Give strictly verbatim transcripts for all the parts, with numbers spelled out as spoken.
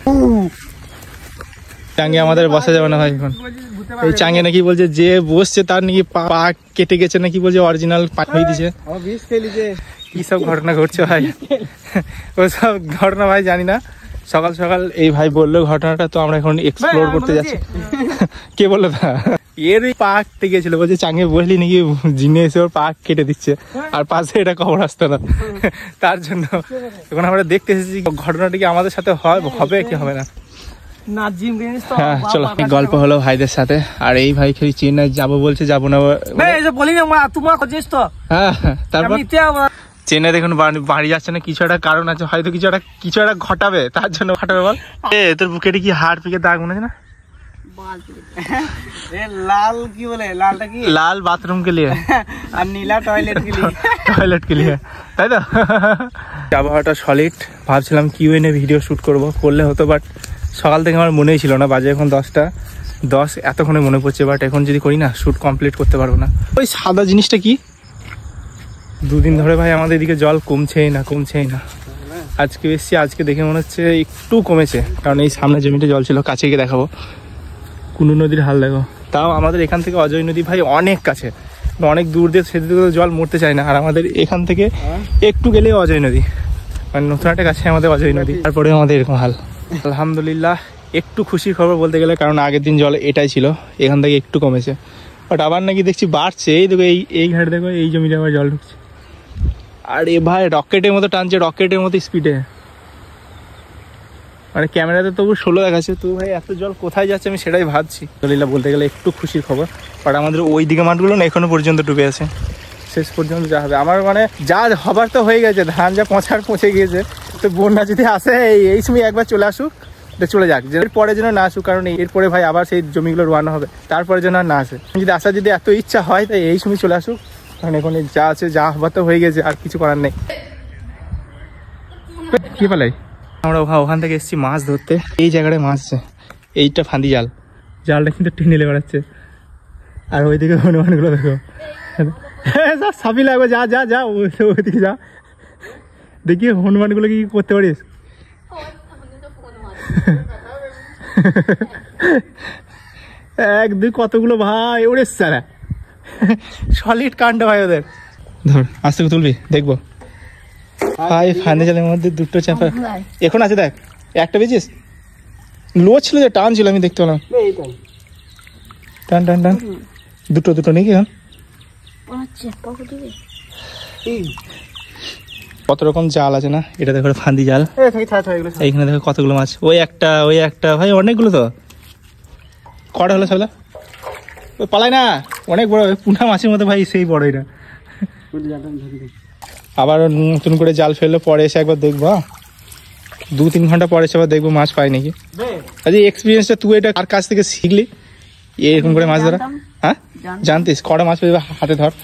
চাঙ্গে আমাদের বসা যাবে না ভাই এখন। এই চাঙ্গে নাকি বলছে যে বসছে তার নাকি পা কেটে গেছে নাকি বলছে অরিজিনাল পা হয়ে দিছে। কি সব ঘটনা ঘটছে ভাই, ওসব ঘটনা ভাই জানি না। সকাল সকাল এই ভাই বললো ঘটনাটা, তো আমরা এখন এক্সপ্লোর করতে যাচ্ছি। কে বললো তা? এর পা কেটে গেছিল, বলছে চাঙ্গে বসলি নাকি জিনে এসে ওর পা কেটে দিচ্ছে, আর পাশে এটা কবর আসতো না। তার জন্য এখন আমরা দেখতে এসেছি ঘটনাটা কি আমাদের সাথে হবে কি হবে না। হ্যাঁ চলো, গল্প হলো ভাইদের সাথে। আর এই ভাই খেয়ে চেন্নাই যাবো বলছে, যাবো না বলি না তোমার। হ্যাঁ তারপর চেন্নাই দেখুন বাড়ি যাচ্ছে না, কিছু একটা কারণ আছে, হয়তো কিছু একটা কিছু একটা ঘটাবে, তার জন্য ঘটাবে। বল এ তোর বুকেটে কি হাড় পিকে দাগ মনে আছে না? লাল কি বলে, লালটা কি? লাল বাথরুম কে লিয়ে আর নীলা টয়লেট কে লিয়ে। টয়লেট কে লিয়ে, তাই তো? আবহাওয়াটা সলিড, ভাবছিলাম Q and A video shoot করবো, করলে হতো, বাট সকাল থেকে আমার মনেই ছিল না। বাজে এখন দশটা দশ, এতক্ষণে মনে পড়ছে, বাট এখন যদি করি না শ্যুট কমপ্লিট করতে পারবো না। ওই সাদা জিনিসটা কি? দুদিন ধরে ভাই আমাদের এদিকে জল কমছেই না কমছেই না। আজকে এসছি, আজকে দেখে মনে হচ্ছে একটু কমেছে, কারণ এই সামনে জমিতে জল ছিল। কাছে গিয়ে দেখাবো কুনু নদীর হাল দেখো। তাও আমাদের এখান থেকে অজয় নদী ভাই অনেক কাছে, অনেক দূর দিয়ে সেদিকে জল মরতে চায় না। আর আমাদের এখান থেকে একটু গেলে অজয় নদী, মানে নতুন একটা কাছে আমাদের অজয় নদী। তারপরে আমাদের এরকম হাল। আলহামদুলিল্লাহ একটু খুশির খবর বলতে গেলে, কারণ আগের দিন জল এটাই ছিল, এখান থেকে একটু কমেছে, বাট আবার নাকি দেখছি বাড়ছে। এই দেখো এই এই ঘাটে দেখো, এই জমিটা আবার জল ঢুকছে। আর এ ভাই রকেটের মতো টানছে, রকেটের মতো স্পিডে, মানে ক্যামেরাতে তবু ষোলো দেখাচ্ছে, তো ভাই এত জল কোথায় যাচ্ছে আমি সেটাই ভাবছি। আলহামদুলিল্লাহ বলতে গেলে একটু খুশির খবর। বাট আমাদের ওই দিকে মাঠগুলো না এখনো পর্যন্ত ডুবে আছে, শেষ পর্যন্ত যা হবে। আমার মানে যা হবার তো হয়ে গেছে, ধান যা পচার পচে গিয়েছে, তো বন্যা যদি আসে এই সময় একবার চলে আসুক, চলে যাক, এর পরে যেন না আসুক, কারণ এরপরে ভাই আবার সেই জমিগুলো রোয়ানো হবে, তারপরে যেন আর না আসে। যদি আসার যদি এত ইচ্ছা হয় তাই এই সময় চলে আসুক, কারণ এখন যা আছে যা হবার তো হয়ে গেছে, আর কিছু করার নেই। কি পালাই আমরা ওখান থেকে এসেছি মাছ ধরতে। এই জায়গাটায় মাছ আছে, এইটা ফাঁদি জাল, জালটা কিন্তু টেনে লে বেড়াচ্ছে। আর ওইদিকে হনুমানগুলো দেখো, যা সাপি লাগবে, যা যা যা ওইদিকে যা, দেখি হনুমানগুলো কি করতে পারিস। এক দুই কতগুলো ভাই, ওরে সারা সলিড কাণ্ড ভাই ওদের। ধর আস্তে করে তুলবি, দেখবো ভাই ফাঁদে জালের মধ্যে দুটো চাপা এখন আছে, দেখ একটা বেজিস লো ছিল, যে টান ছিল আমি দেখতে পেলাম, টান টান টান দুটো দুটো নাকি। কত রকম জাল আছে না, এটা দেখো ফাঁদি জাল, এইখানে দেখো কতগুলো মাছ, ওই একটা ওই একটা ভাই অনেকগুলো। তো কটা হলো সবলা, ওই পালাই না, অনেক বড় পুনা মাছের মতো ভাই, সেই বড় এটা। আবার নতুন করে জাল ফেললো, পরে এসে একবার দেখবো, দু তিন ঘন্টা পরে এসে আবার দেখবো মাছ পাই নাকি। আচ্ছা এক্সপিরিয়েন্সটা তুই এটা আর কাছ থেকে শিখলি এরকম করে মাছ ধরা? হ্যাঁ জানতিস কটা মাছ পেয়ে হাতে ধর।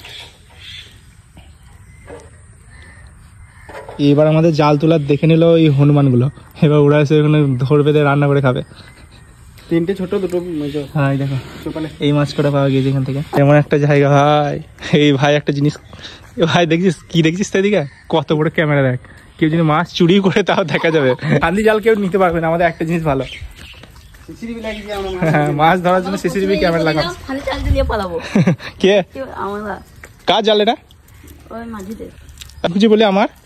এবার আমাদের জাল তোলার দেখে নিল এই হনুমানগুলো, এবার ওরা এসে ওখানে ধরবে, রান্না করে খাবে। তিনটে ছোট দুটো। হ্যাঁ দেখো এই মাছ কটা পাওয়া গিয়েছে এখান থেকে, এমন একটা জায়গা ভাই। এই ভাই একটা জিনিস ভাই দেখছিস কি দেখছিস তো, এদিকে কত বড় ক্যামেরা, দেখ কেউ যদি মাছ চুরি করে তাও দেখা যাবে। ফাঁদি জাল কেউ নিতে পারবে না, আমাদের একটা জিনিস ভালো, হ্যাঁ মাছ ধরার জন্য সিসিটিভি ক্যামেরা লাগাবো। কে কার জাল এটা? বুঝি বলে আমার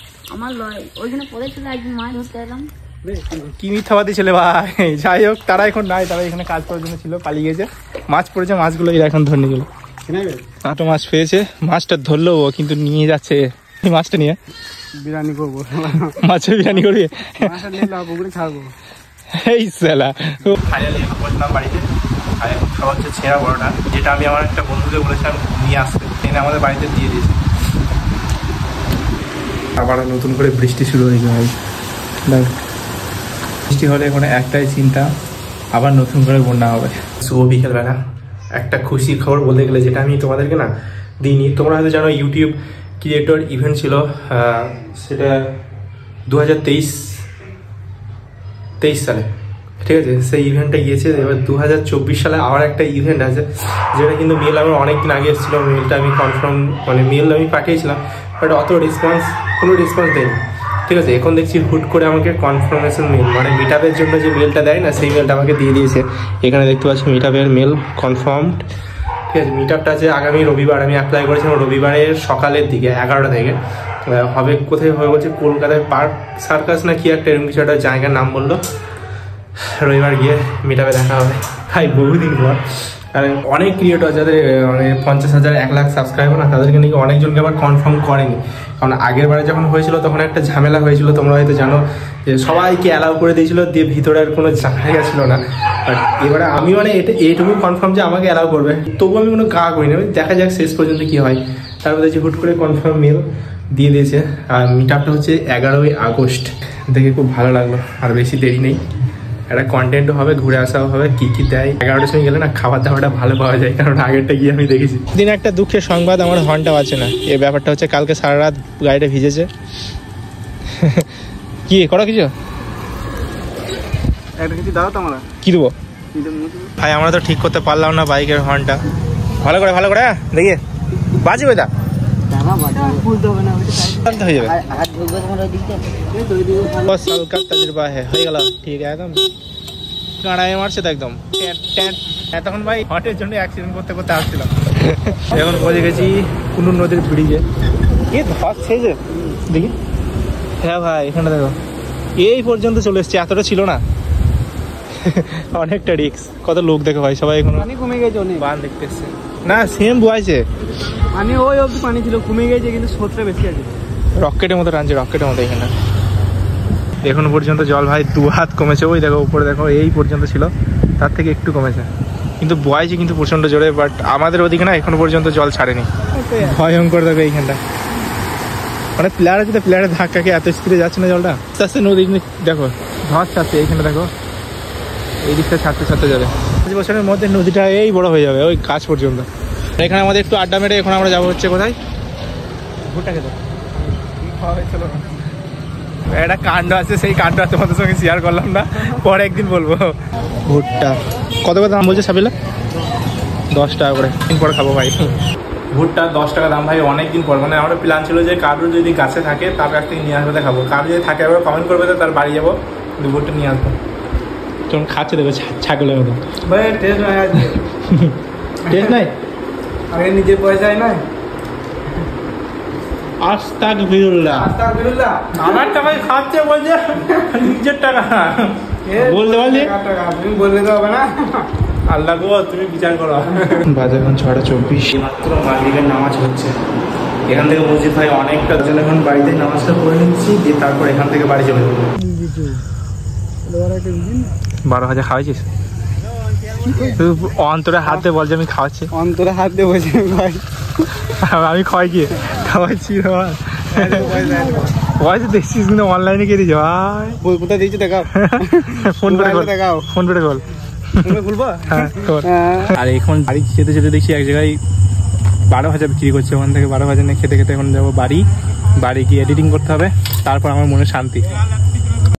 কি মিথ্যাবাদী ছেলে ভাই। যাই হোক তারা এখন নাই, তারা এখানে কাজ করার জন্য ছিল, পালিয়ে গেছে। মাছ পড়েছে, মাছগুলো এরা এখন ধরে নিয়ে গেল। আটো মাছ পেয়েছে, মাছটা ধরলো ও, কিন্তু নিয়ে যাচ্ছে এই মাছটা নিয়ে বিরিয়ানি করবো, মাছের বিরিয়ানি করবি ছাড়বো। এই সালা ফাইনালি বসলাম বাড়িতে। আর এখন খাওয়া হচ্ছে ছেঁড়া বড়টা, যেটা আমি আমার একটা বন্ধুকে বলেছিলাম নিয়ে আসতে, এনে আমাদের বাড়িতে দিয়ে দিয়েছে। আবার নতুন করে বৃষ্টি শুরু হয়েছে ভাই, বৃষ্টি হলে এখন একটাই চিন্তা, আবার নতুন করে বন্যা হবে। শুভ বিকেলবেলা একটা খুশির খবর বলতে গেলে, যেটা আমি তোমাদেরকে না দিইনি। তোমরা হয়তো জানো ইউটিউব ক্রিয়েটর ইভেন্ট ছিল, সেটা দু হাজার তেইশ তেইশ সালে, ঠিক আছে। সেই ইভেন্টটা গিয়েছে। এবার দু হাজার চব্বিশ সালে আবার একটা ইভেন্ট আছে, যেটা কিন্তু মেল আমার অনেকদিন আগে এসেছিলো। মেলটা আমি কনফার্ম মানে মেল আমি পাঠিয়েছিলাম, বাট অত রেসপন্স কোনো রেসপন্স দেয়নি। ঠিক আছে। এখন দেখছি হুট করে আমাকে কনফার্মেশন মেল, মানে মিটআপের জন্য যে মেলটা দেয় না, সেই মেলটা আমাকে দিয়ে দিয়েছে। এখানে দেখতে পাচ্ছি মিটআপের মেল কনফার্মড। ঠিক আছে, মিটআপটা আছে আগামী রবিবার, আমি অ্যাপ্লাই করেছিলাম রবিবারের সকালের দিকে এগারোটা থেকে হবে। কোথায় হবে বলছে, কলকাতায় পার্ক সার্কাস না কি একটা এরকম কিছু একটা জায়গার নাম বললো। রবিবার গিয়ে মিটআপে দেখা হবে। ভাই বহুদিন পর, কারণ অনেক ক্রিয়েটর যাদের মানে পঞ্চাশ হাজার এক লাখ সাবস্ক্রাইবার না, তাদেরকে নাকি অনেকজনকে আবার কনফার্ম করেনি। কারণ আগের বারে যখন হয়েছিল তখন একটা ঝামেলা হয়েছিল, তোমরা হয়তো জানো, যে সবাইকে অ্যালাউ করে দিয়েছিল, দিয়ে ভিতরে আর কোনো জায়গা ছিল না। বাট এবারে আমি মানে এটা এইটুকু কনফার্ম যে আমাকে অ্যালাউ করবে, তবু আমি কোনো গা করি না, দেখা যাক শেষ পর্যন্ত কি হয়। তারপরে দেখছি হুট করে কনফার্ম মেল দিয়ে দিয়েছে। আর মিটআপটা হচ্ছে এগারোই আগস্ট। দেখে খুব ভালো লাগলো, আর বেশি দেরি নেই, একটা কন্টেন্টও হবে, ঘুরে আসাও হবে। কি কি দেয়, এগারোটার সময় গেলে না খাবার দাবারটা ভালো পাওয়া যায়, কারণ আগেরটা গিয়ে আমি দেখেছি। দিন একটা দুঃখের সংবাদ, আমার হর্নটা বাজছে না। এই ব্যাপারটা হচ্ছে কালকে সারা রাত গাড়িটা ভিজেছে। কি করো কিছু একটা কিছু দাও তো আমরা কি দেবো ভাই, আমরা তো ঠিক করতে পারলাম না বাইকের হর্নটা। ভালো করে ভালো করে দেখি বাজবে দা হয়ে যাবে। তজরবা হয়ে গেল, ঠিক একদম কাঁড়ায় মারছে তো একদম। এতক্ষণ ভাই হটের জন্য অ্যাক্সিডেন্ট করতে করতে আসছিলাম। এখন পৌঁছে গেছি কুনুর নদীর ব্রিজে। এ ধস ছেড়েছে দেখি। হ্যাঁ ভাই এখানে দেখো, এই পর্যন্ত চলে এসছে, এতটা ছিল না। অনেকটা রিক্স। কত লোক দেখো ভাই, সবাই এখন পানি কমে গেছে অনেক, বান দেখতে এসছে না, সেম বয়েছে পানি ওই অব্দি পানি ছিল, কমে গেছে কিন্তু স্রোতটা বেশি আছে। রকেটের মতো টানছে, রকেটের মতো। এখানে এখন পর্যন্ত জল ভাই দু হাত কমেছে। ওই দেখো উপরে দেখো, এই পর্যন্ত ছিল, তার থেকে একটু কমেছে, কিন্তু বয়েছে কিন্তু প্রচন্ড জোরে। বাট আমাদের ওদিকে না এখনো পর্যন্ত জল ছাড়েনি। ভয়ঙ্কর দেখো এইখানটা, মানে প্লেয়ার আছে তো, প্লেয়ারের ধাক্কাকে এত স্পিডে যাচ্ছে না জলটা। আস্তে আস্তে নদী দেখো ধস ছাড়ছে, এইখানে দেখো এই দিকটা ছাড়তে ছাড়তে যাবে। পাঁচ বছরের মধ্যে নদীটা এই বড় হয়ে যাবে, ওই কাছ পর্যন্ত। এখানে আমাদের একটু আড্ডা মেরে এখন আমরা যাবো হচ্ছে কোথায়, ভুট্টা খেতে। একটা কাণ্ড আছে, সেই কাণ্ডটা তোমাদের সঙ্গে শেয়ার করলাম না, পরে একদিন বলবো। ভুট্টা কত কত দাম বলছে সাবিলা? দশ টাকা করে, দিন পরে খাবো ভাই। ভুট্টা দশ টাকা দাম ভাই, অনেকদিন পর। মানে আমার প্ল্যান ছিল যে কারোর যদি গাছে থাকে তার কাছ থেকে নিয়ে আসবে খাবো, কারোর যদি থাকে আবার কমেন্ট করবে তো তার বাড়ি যাবো, কিন্তু ভুট্টা নিয়ে আসবো। তখন খাচ্ছে দেখো ছাগলের মতো ভাই, টেস্ট নাই আজকে। টেস্ট নাই, আগে নিজের পয়সায় নাই। আস্তাগফিরুল্লাহ, আস্তাগফিরুল্লাহ। আমার টাকায় খাচ্ছে বলছে, নিজের টাকা বলতে পারলি, তুমি বললে তো হবে না। আল্লাহ গো তুমি বিচার করো। বাজে এখন ছটা চব্বিশ, মাত্র মাগরিবের নামাজ হচ্ছে। এখান থেকে মসজিদ ভাই অনেকটা, জন্য এখন বাড়িতে নামাজটা করে নিচ্ছি, দিয়ে তারপর এখান থেকে বাড়ি চলে যাবো। বারো হাজার খাওয়াইছিস? অন্তরে হাত দিয়ে বল যে আমি খাওয়াচ্ছি। অন্তরে হাত দিয়ে বলছি ভাই, আমি খাওয়াই গিয়ে খাওয়াচ্ছি। পয়সা দেখছিস কিন্তু অনলাইনে কে দিয়েছে ভাই? কোথায় দিয়েছি দেখাও, ফোন করে দেখাও, ফোন করে বল। খুলবো। আর এখন বাড়ি যেতে যেতে দেখছি এক জায়গায় বারো হাজার বিক্রি করছে, ওখান থেকে বারো হাজার নিয়ে খেতে খেতে এখন যাবো বাড়ি। বাড়ি গিয়ে এডিটিং করতে হবে, তারপর আমার মনে শান্তি।